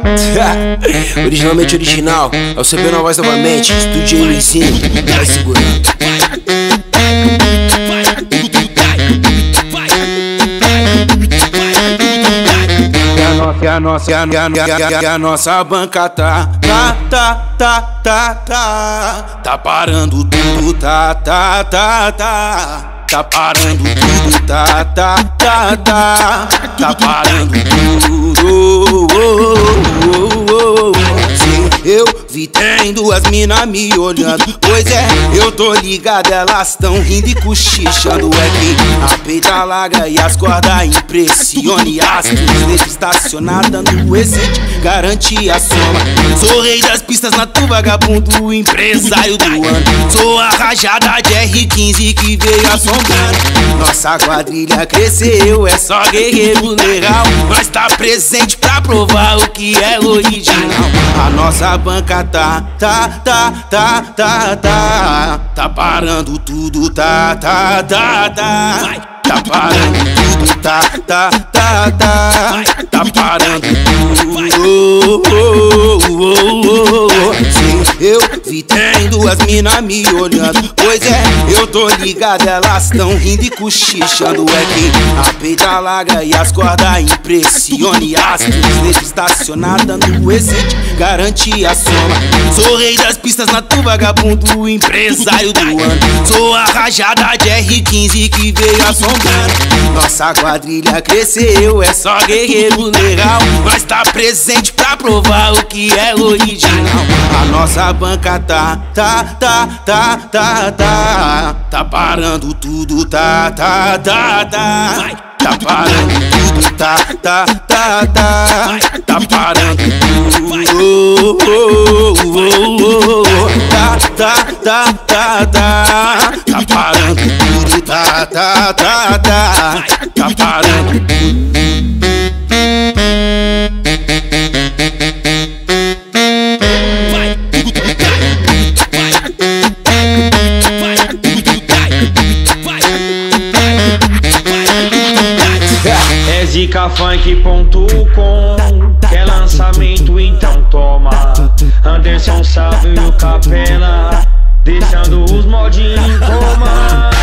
Originalmente original, é o CB na voz novamente. Estúdio Luizinho, vai segurando. A nossa banca tá parando tudo, tá parando tudo, tá parando tudo. Sim, eu vi, tem duas mina me olhando. Pois é, eu tô ligado, elas tão rindo e cochichando. É que a peita larga e as cordas impressionam. E as cruzes estacionadas no exit garante a soma. Sou rei das pistas na tu vagabundo, empresário do ano. Sou a rajada de R15 que veio assombrando. Nossa quadrilha cresceu, é só guerreiro legal. Nós tá presente pra provar o que é original. A nossa banca tá parando tudo, tá parando tudo, tá parando tudo. Sim, eu vi, tem duas mina me olhando. Pois é, eu tô ligado, elas tão rindo e cochichando. É que a peita larga e as cordas impressionam. E as cruzes estacionadas no exit garante a soma. Sou rei das pistas na tu vagabundo, empresário do ano. Sou a rajada de R15 que veio assombrando. Nossa quadrilha cresceu, é só guerreiro legal. Nós tá presente pra provar o que é original. A nossa banca tá parando tudo, tá parando tudo, tá parando tudo. Tá parando tudo, tá parando tudo. É zicafunk.com, quer lançamento então toma. Anderson Sávio e o Capena, deixando os modinhos em coma.